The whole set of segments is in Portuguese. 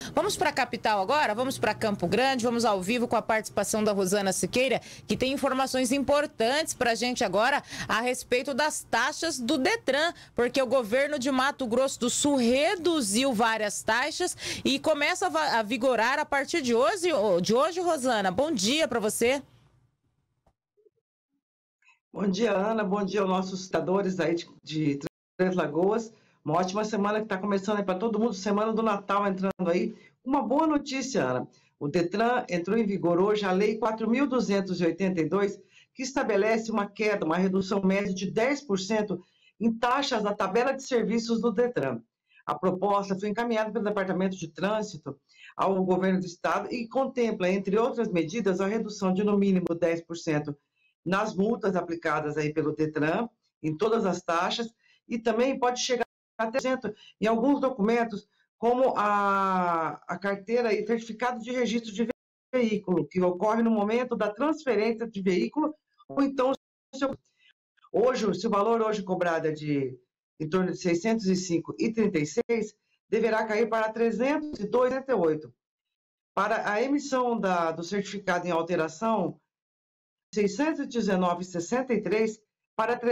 Vamos para a capital agora? Vamos para Campo Grande, vamos ao vivo com a participação da Rosana Siqueira, que tem informações importantes para a gente agora a respeito das taxas do Detran, porque o governo de Mato Grosso do Sul reduziu várias taxas e começa a vigorar a partir de hoje, Rosana. Bom dia para você. Bom dia, Ana. Bom dia aos nossos cidadãos aí de Três Lagoas. Uma ótima semana que está começando aí para todo mundo, semana do Natal entrando aí. Uma boa notícia, Ana. O Detran entrou em vigor hoje a Lei 4.282, que estabelece uma queda, uma redução média de 10% em taxas da tabela de serviços do Detran. A proposta foi encaminhada pelo Departamento de Trânsito ao Governo do Estado e contempla, entre outras medidas, a redução de no mínimo 10% nas multas aplicadas aí pelo Detran, em todas as taxas, e também pode chegar até 100% em alguns documentos, como a carteira e certificado de registro de veículo, que ocorre no momento da transferência de veículo, ou então, se o valor hoje cobrado é em torno de R$ 605,36, deverá cair para R$ 302,68. Para a emissão do certificado em alteração, R$ 619,63 para R$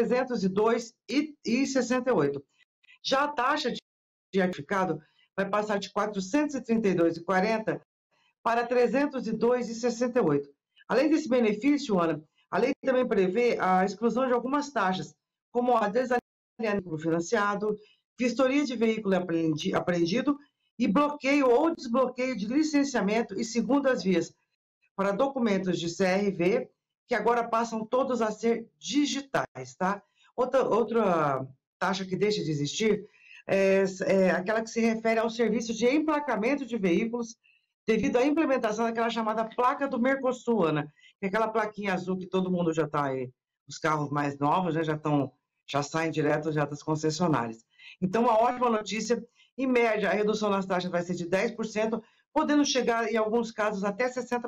302,68. Já a taxa de certificado vai passar de R$ 432,40 para R$ 302,68. Além desse benefício, Ana, a lei também prevê a exclusão de algumas taxas, como a desalinhamento financiado, vistoria de veículo apreendido e bloqueio ou desbloqueio de licenciamento e segundas vias para documentos de CRV, que agora passam todos a ser digitais, tá? Outra taxa que deixa de existir é aquela que se refere ao serviço de emplacamento de veículos devido à implementação daquela chamada placa do Mercosul, Ana, que é aquela plaquinha azul que todo mundo já está aí, os carros mais novos, né, já saem direto já das concessionárias. Então, uma ótima notícia, em média, a redução nas taxas vai ser de 10%, podendo chegar, em alguns casos, até 60%.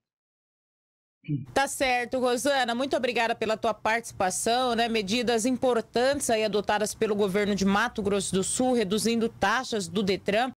Tá certo, Rosana, muito obrigada pela tua participação, né? Medidas importantes aí adotadas pelo governo de Mato Grosso do Sul, reduzindo taxas do Detran.